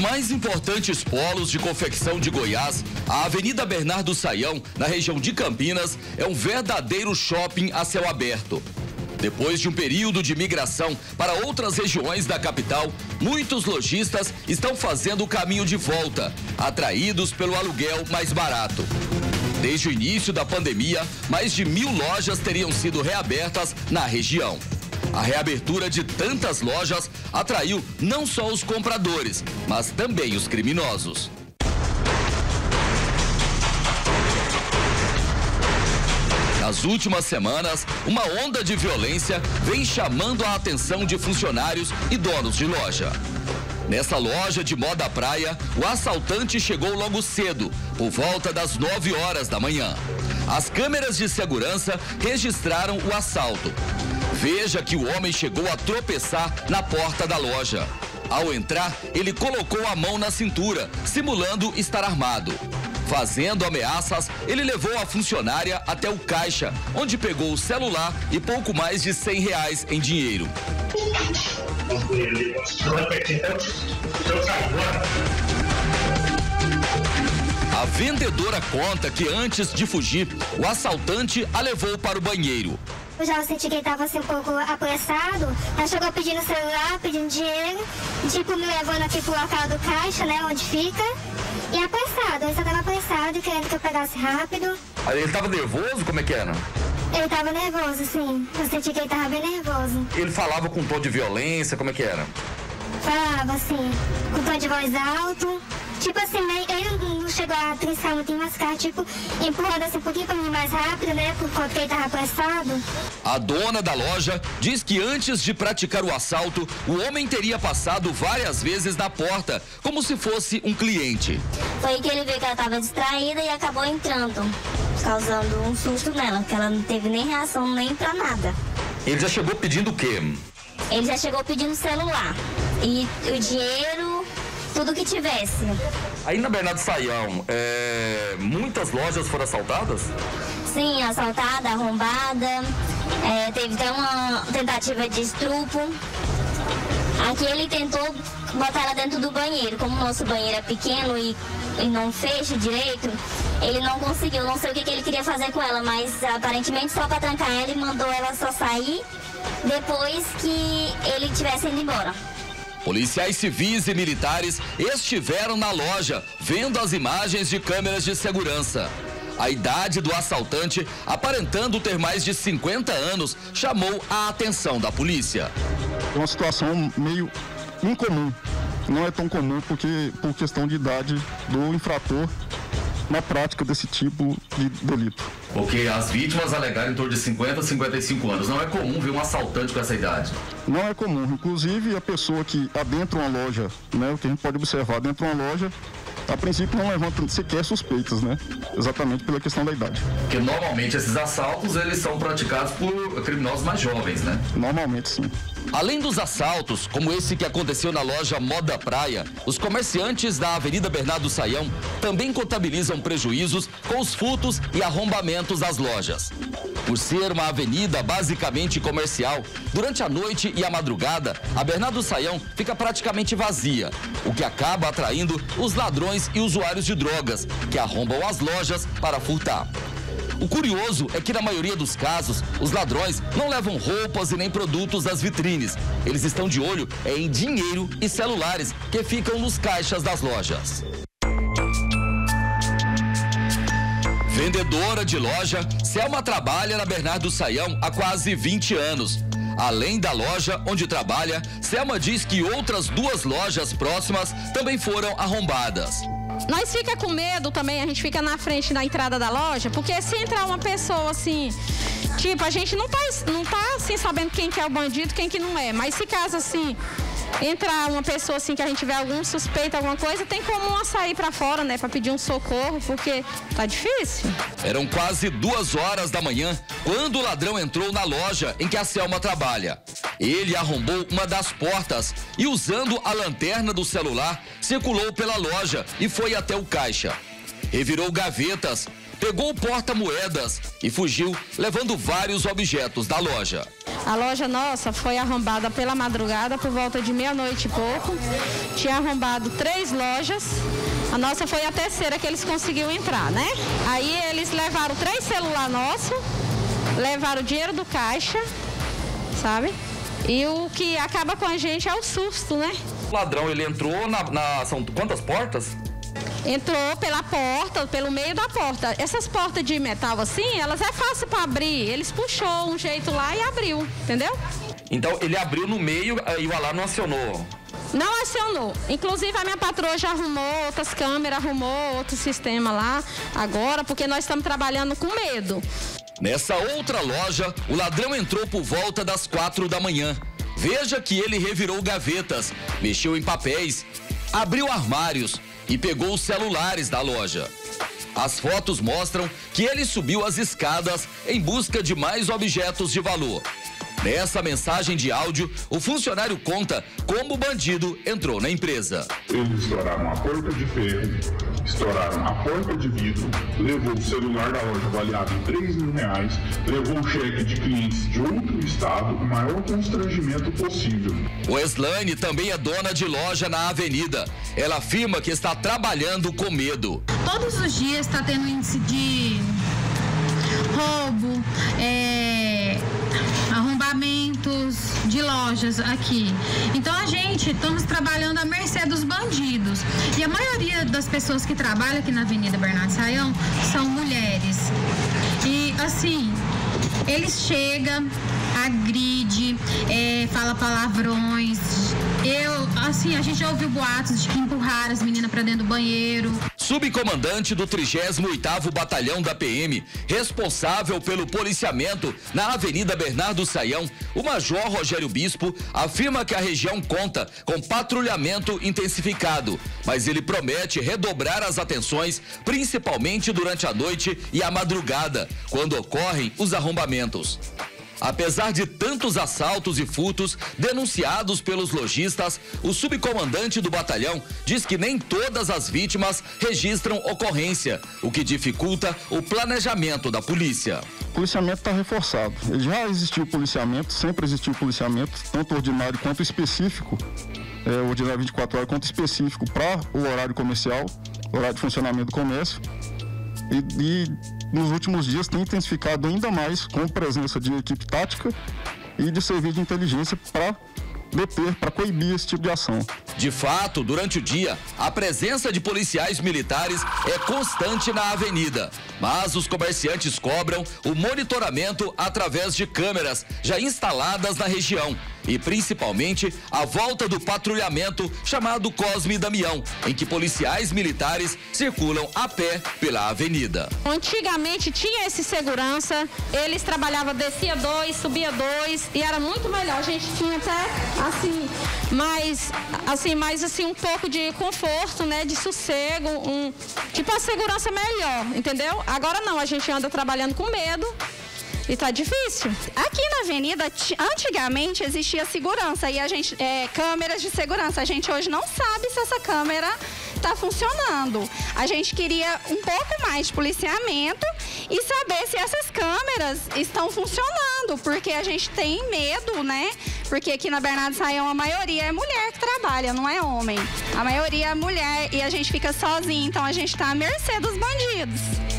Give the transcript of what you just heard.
mais importantes polos de confecção de Goiás, a Avenida Bernardo Sayão, na região de Campinas, é um verdadeiro shopping a céu aberto. Depois de um período de migração para outras regiões da capital, muitos lojistas estão fazendo o caminho de volta, atraídos pelo aluguel mais barato. Desde o início da pandemia, mais de 1.000 lojas teriam sido reabertas na região. A reabertura de tantas lojas atraiu não só os compradores, mas também os criminosos. Nas últimas semanas, uma onda de violência vem chamando a atenção de funcionários e donos de loja. Nessa loja de moda praia, o assaltante chegou logo cedo, por volta das 9 horas da manhã. As câmeras de segurança registraram o assalto. Veja que o homem chegou a tropeçar na porta da loja. Ao entrar, ele colocou a mão na cintura, simulando estar armado. Fazendo ameaças, ele levou a funcionária até o caixa, onde pegou o celular e pouco mais de R$100 em dinheiro. A vendedora conta que antes de fugir, o assaltante a levou para o banheiro. Eu já senti que ele estava assim um pouco apressado, já chegou pedindo celular, pedindo dinheiro, tipo me levando aqui pro local do caixa, né, onde fica, e apressado, ele só estava apressado e querendo que eu pegasse rápido. Aí ele estava nervoso? Como é que era? Ele estava nervoso, sim, eu senti que ele estava bem nervoso. Ele falava com tom de violência, como é que era? Falava assim, com tom de voz alto. Tipo assim, ele não chegou a trinçar muito em mascar, tipo, empurrando assim um pouquinho pra mim mais rápido, né, por conta que ele tava apressado. A dona da loja diz que antes de praticar o assalto, o homem teria passado várias vezes na porta, como se fosse um cliente. Foi que ele viu que ela tava distraída e acabou entrando, causando um susto nela, porque ela não teve nem reação nem pra nada. Ele já chegou pedindo o quê? Ele já chegou pedindo celular e o dinheiro, tudo que tivesse. Aí na Bernardo Sayão, muitas lojas foram assaltadas? Sim, assaltada, arrombada, teve até uma tentativa de estupro. Aqui ele tentou botar ela dentro do banheiro, como o nosso banheiro é pequeno e não fecha direito, ele não conseguiu, não sei o que ele queria fazer com ela, mas aparentemente só para trancar ela e mandou ela só sair depois que ele tivesse ido embora. Policiais civis e militares estiveram na loja, vendo as imagens de câmeras de segurança. A idade do assaltante, aparentando ter mais de 50 anos, chamou a atenção da polícia. É uma situação meio incomum. Não é tão comum porque por questão de idade do infrator na prática desse tipo de delito. Porque as vítimas alegaram em torno de 50 a 55 anos. Não é comum ver um assaltante com essa idade. Não é comum. Inclusive, a pessoa que adentra uma loja, né, o que a gente pode observar dentro de uma loja, a princípio não levanta sequer suspeitas, né? Exatamente pela questão da idade. Porque normalmente esses assaltos, eles são praticados por criminosos mais jovens, né? Normalmente, sim. Além dos assaltos, como esse que aconteceu na loja Moda Praia, os comerciantes da Avenida Bernardo Sayão também contabilizam prejuízos com os furtos e arrombamentos das lojas. Por ser uma avenida basicamente comercial, durante a noite e a madrugada, a Bernardo Sayão fica praticamente vazia, o que acaba atraindo os ladrões e usuários de drogas, que arrombam as lojas para furtar. O curioso é que, na maioria dos casos, os ladrões não levam roupas e nem produtos das vitrines. Eles estão de olho em dinheiro e celulares que ficam nos caixas das lojas. Vendedora de loja, Selma trabalha na Bernardo Sayão há quase 20 anos. Além da loja onde trabalha, Selma diz que outras 2 lojas próximas também foram arrombadas. Nós fica com medo também, a gente fica na frente da entrada da loja, porque se entrar uma pessoa assim, tipo, a gente não tá assim sabendo quem que é o bandido, quem que não é, mas se caso assim, entrar uma pessoa assim que a gente tiver algum suspeito, alguma coisa, tem como sair pra fora, né, pra pedir um socorro, porque tá difícil. Eram quase 2 horas da manhã quando o ladrão entrou na loja em que a Selma trabalha. Ele arrombou uma das portas e, usando a lanterna do celular, circulou pela loja e foi até o caixa. Revirou gavetas, pegou o porta-moedas e fugiu, levando vários objetos da loja. A loja nossa foi arrombada pela madrugada por volta de meia-noite e pouco. Tinha arrombado 3 lojas. A nossa foi a terceira que eles conseguiram entrar, né? Aí eles levaram 3 celulares nossos, levaram o dinheiro do caixa, sabe? E o que acaba com a gente é o susto, né? O ladrão, ele entrou são quantas portas? Entrou pela porta, pelo meio da porta. Essas portas de metal assim, elas é fácil para abrir. Eles puxou um jeito lá e abriu, entendeu? Então ele abriu no meio e o alarme não acionou? Não acionou. Inclusive a minha patroa já arrumou outras câmeras, arrumou outro sistema lá agora, porque nós estamos trabalhando com medo. Nessa outra loja, o ladrão entrou por volta das 4 da manhã. Veja que ele revirou gavetas, mexeu em papéis, abriu armários e pegou os celulares da loja. As fotos mostram que ele subiu as escadas em busca de mais objetos de valor. Nessa mensagem de áudio, o funcionário conta como o bandido entrou na empresa. Eles estouraram a porta de ferro, estouraram a porta de vidro, levou o celular da loja avaliado em R$3.000, levou o cheque de clientes de outro estado, o maior constrangimento possível. Weslane também é dona de loja na avenida. Ela afirma que está trabalhando com medo. Todos os dias está tendo índice de roubo, arrombamentos de lojas aqui. Então a gente estamos trabalhando à mercê dos bandidos. E a maioria das pessoas que trabalham aqui na Avenida Bernardo Sayão são mulheres. E assim, eles chegam, agride, fala palavrões. A gente já ouviu boatos de que empurraram as meninas para dentro do banheiro. Subcomandante do 38º Batalhão da PM, responsável pelo policiamento na Avenida Bernardo Sayão, o Major Rogério Bispo, afirma que a região conta com patrulhamento intensificado, mas ele promete redobrar as atenções, principalmente durante a noite e a madrugada, quando ocorrem os arrombamentos. Apesar de tantos assaltos e furtos denunciados pelos lojistas, o subcomandante do batalhão diz que nem todas as vítimas registram ocorrência, o que dificulta o planejamento da polícia. O policiamento está reforçado. Já existiu policiamento, sempre existiu policiamento, tanto ordinário quanto específico, ordinário 24 horas, quanto específico para o horário comercial, horário de funcionamento do comércio. E nos últimos dias tem intensificado ainda mais com presença de equipe tática e de serviço de inteligência para deter, para coibir esse tipo de ação. De fato, durante o dia, a presença de policiais militares é constante na avenida, mas os comerciantes cobram o monitoramento através de câmeras já instaladas na região e principalmente a volta do patrulhamento chamado Cosme e Damião, em que policiais militares circulam a pé pela avenida. Antigamente tinha esse segurança, eles trabalhavam, descia 2, subia 2 e era muito melhor. A gente tinha até mais um pouco de conforto, né, de sossego, tipo a segurança melhor, entendeu? Agora não, a gente anda trabalhando com medo. E tá difícil. Aqui na avenida, antigamente existia segurança e a gente, câmeras de segurança. A gente hoje não sabe se essa câmera tá funcionando. A gente queria um pouco mais de policiamento e saber se essas câmeras estão funcionando, porque a gente tem medo, né? Porque aqui na Bernardo Sayão a maioria é mulher que trabalha, não é homem. A maioria é mulher e a gente fica sozinho, então a gente tá à mercê dos bandidos.